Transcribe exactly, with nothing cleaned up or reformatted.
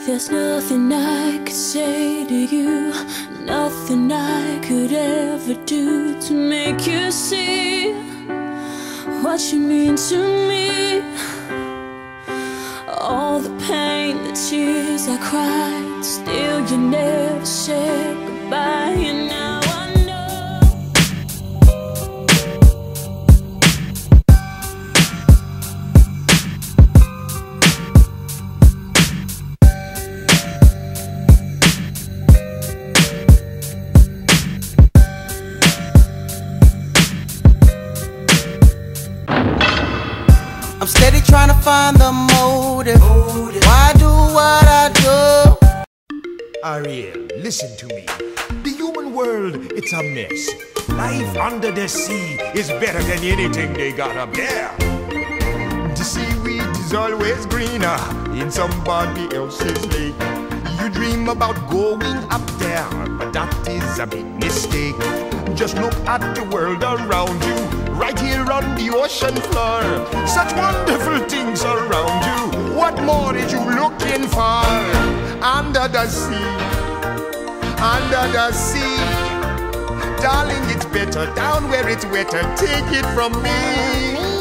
There's nothing I could say to you, nothing I could ever do to make you see what you mean to me. All the pain, the tears I cried, still you never said goodbye. And now I know I'm steady trying to find the motive. Why do what I do? Ariel, listen to me. The human world, it's a mess. Life under the sea is better than anything they got up there. The seaweed is always greener in somebody else's lake. You dream about going up there, but that is a big mistake. Just look at the world around you, right here on the ocean floor. Such wonderful things around you. What more is you looking for? Under the sea, under the sea. Darling, it's better down where it's wetter. Take it from me.